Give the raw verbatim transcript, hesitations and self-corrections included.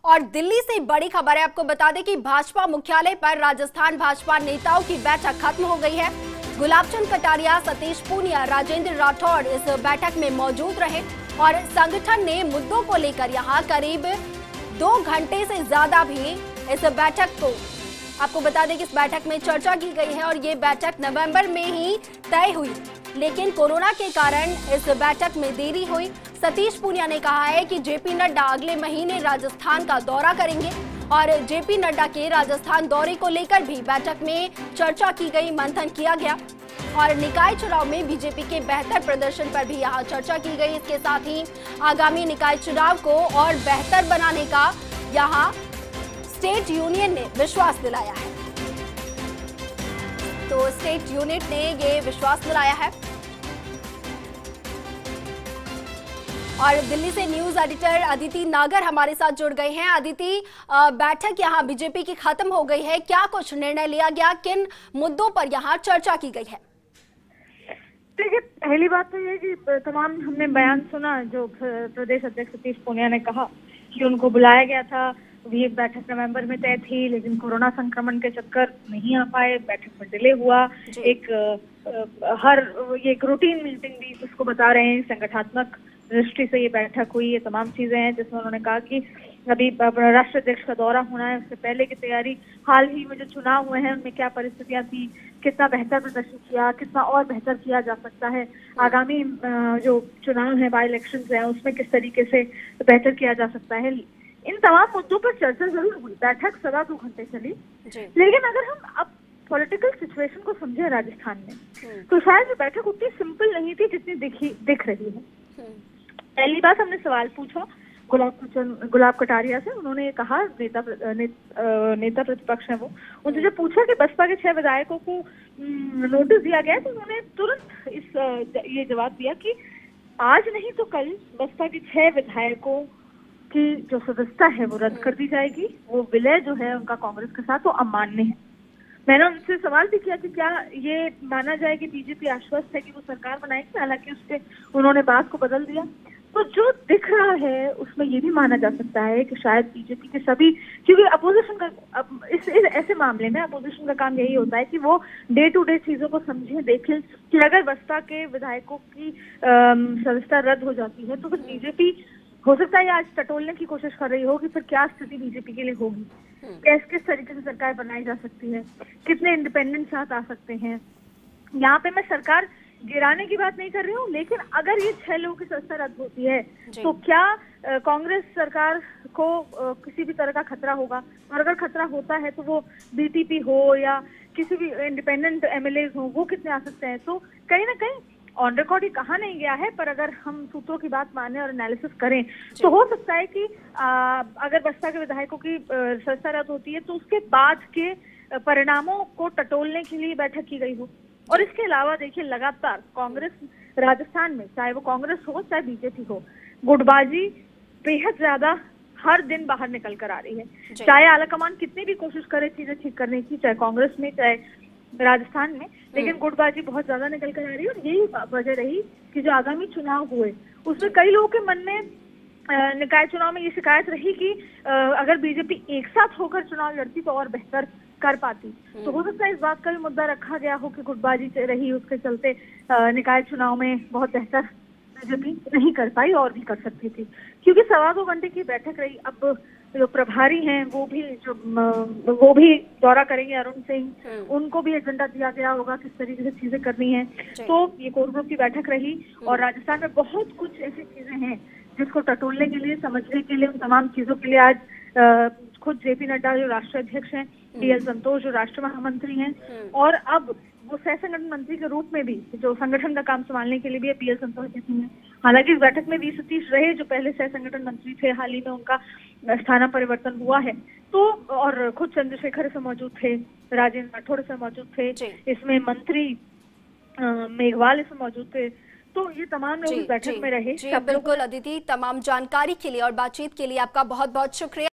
और दिल्ली से बड़ी खबर है, आपको बता दें कि भाजपा मुख्यालय पर राजस्थान भाजपा नेताओं की बैठक खत्म हो गई है। गुलाबचंद कटारिया, सतीश पूनिया, राजेंद्र राठौड़ इस बैठक में मौजूद रहे और संगठन ने मुद्दों को लेकर यहां करीब दो घंटे से ज्यादा भी इस बैठक को, आपको बता दें कि इस बैठक में चर्चा की गई है और ये बैठक नवंबर में ही तय हुई, लेकिन कोरोना के कारण इस बैठक में देरी हुई। सतीश पूनिया ने कहा है कि जेपी नड्डा अगले महीने राजस्थान का दौरा करेंगे और जेपी नड्डा के राजस्थान दौरे को लेकर भी बैठक में चर्चा की गई, मंथन किया गया और निकाय चुनाव में बीजेपी के बेहतर प्रदर्शन पर भी यहाँ चर्चा की गई। इसके साथ ही आगामी निकाय चुनाव को और बेहतर बनाने का यहाँ स्टेट यूनियन ने विश्वास दिलाया है। तो स्टेट यूनिट ने ये विश्वास दिलाया है। और दिल्ली से न्यूज एडिटर अदिति नागर हमारे साथ जुड़ गए हैं। अदिति, बैठक यहाँ बीजेपी की खत्म हो गई है, क्या कुछ निर्णय लिया गया, किन मुद्दों पर यहाँ चर्चा की गई है? देखिए, पहली बात तो ये कि तमाम हमने बयान सुना जो प्रदेश अध्यक्ष सतीश पूनिया ने कहा कि उनको बुलाया गया था। ये बैठक नवंबर में तय थी, लेकिन कोरोना संक्रमण के चक्कर नहीं आ पाए, बैठक में डिले हुआ। एक आ, हर ये एक रूटीन मीटिंग भी उसको बता रहे हैं, संगठनात्मक दृष्टि से ये बैठक हुई। ये तमाम चीजें हैं जिसमें उन्होंने कहा कि अभी राष्ट्रीय अध्यक्ष का दौरा होना है, उससे पहले की तैयारी, हाल ही में जो चुनाव हुए हैं उनमें क्या परिस्थितियां थी, कितना बेहतर प्रदर्शन किया, कितना और बेहतर किया जा सकता है, आगामी जो चुनाव है, बाई इलेक्शन है, उसमें किस तरीके से बेहतर किया जा सकता है। इन तमाम मुद्दों पर चर्चा जरूर हुई। बैठक सवा दो घंटे चली, लेकिन अगर हम अब पॉलिटिकल सिचुएशन को समझे राजस्थान में, तो शायद ये बैठक उतनी सिंपल नहीं थी जितनी दिखी दिख रही है। पहली बात, हमने सवाल पूछा गुलाब गुलाब कटारिया से, उन्होंने कहा, नेता ने, नेता प्रतिपक्ष है वो, उनसे जब पूछा कि बसपा के छह विधायकों को नोटिस दिया गया, तो उन्होंने तुरंत इस ये जवाब दिया कि आज नहीं तो कल बसपा के छह विधायकों की जो सदस्यता है वो रद्द कर दी जाएगी। वो विलय जो है उनका कांग्रेस के साथ वो अमान्य है। मैंने उनसे सवाल भी किया कि क्या ये माना जाए कि बीजेपी आश्वस्त है कि वो सरकार बनाएगी, हालांकि उससे उन्होंने बात को बदल दिया। तो जो दिख रहा है उसमें ये भी माना जा सकता है कि शायद बीजेपी के सभी, क्योंकि अपोजिशन का अब इस, इस ऐसे मामले में अपोजिशन का काम यही होता है कि वो डे टू डे चीजों को समझें, देखें कि अगर बसपा के विधायकों की सदस्यता रद्द हो जाती है तो फिर बीजेपी हो सकता है आज टटोलने की कोशिश कर रही होगी, फिर क्या स्थिति बीजेपी के लिए होगी, किस किस तरीके से सरकार बनाई जा सकती है, कितने इंडिपेंडेंट साथ आ सकते हैं। यहाँ पे मैं सरकार गिराने की बात नहीं कर रही हूँ, लेकिन अगर ये छह लोगों की सदस्यता रद्द होती है तो क्या कांग्रेस सरकार को आ, किसी भी तरह का खतरा होगा? और अगर खतरा होता है तो वो बीटीपी हो या किसी भी इंडिपेंडेंट एमएलए हो, वो कितने आ सकते हैं? तो कहीं ना कहीं ऑन रिकॉर्ड ही कहा नहीं गया है, पर अगर हम सूत्रों की बात माने और एनालिसिस करें तो हो सकता है कि आ, अगर बसपा के विधायकों की सदस्यता रद्द होती है तो उसके बाद के परिणामों को टटोलने के लिए बैठक की गई हो। और इसके अलावा देखिए, लगातार कांग्रेस राजस्थान में, चाहे वो कांग्रेस हो चाहे बीजेपी हो, गुटबाजी बेहद ज्यादा हर दिन बाहर निकल कर आ रही है। चाहे आलाकमान कितनी भी कोशिश करे चीजें ठीक करने की, चाहे कांग्रेस में चाहे राजस्थान में, लेकिन गुटबाजी बहुत ज्यादा निकल कर आ रही है। और यही वजह रही कि जो आगामी चुनाव हुए उसमें कई लोगों के मन में निकाय चुनाव में ये शिकायत रही कि अगर बीजेपी एक साथ होकर चुनाव लड़ती तो और बेहतर कर पाती। तो हो सकता है इस बात का भी मुद्दा रखा गया हो कि गुटबाजी रही, उसके चलते निकाय चुनाव में बहुत बेहतर बीजेपी नहीं कर पाई और भी कर सकती थी, क्योंकि सवा दो घंटे की बैठक रही। अब जो प्रभारी हैं वो भी जो वो भी दौरा करेंगे, अरुण सिंह, उनको भी एजेंडा दिया गया होगा किस तरीके से चीजें करनी है। तो ये कोर ग्रुप की बैठक रही और राजस्थान में बहुत कुछ ऐसी चीजें हैं जिसको टटोलने के लिए, समझने के लिए, उन तमाम चीजों के लिए आज खुद जेपी नड्डा जो राष्ट्रीय अध्यक्ष हैं, डीएल संतोष जो राष्ट्रीय महामंत्री हैं, और अब वो सह संगठन मंत्री के रूप में भी जो संगठन का काम संभालने के लिए भी डीएल संतोष जी हैं। हालांकि इस बैठक में वी सतीश रहे जो पहले सह संगठन मंत्री थे, हाल ही में उनका स्थाना परिवर्तन हुआ है। तो और खुद चंद्रशेखर से मौजूद थे, राजेंद्र राठौड़ से मौजूद थे, इसमें मंत्री मेघवाल इसमें मौजूद थे। तो ये तमाम लोग इस बैठक में रहे। बिल्कुल अदिति, तमाम जानकारी के लिए और बातचीत के लिए आपका बहुत बहुत शुक्रिया।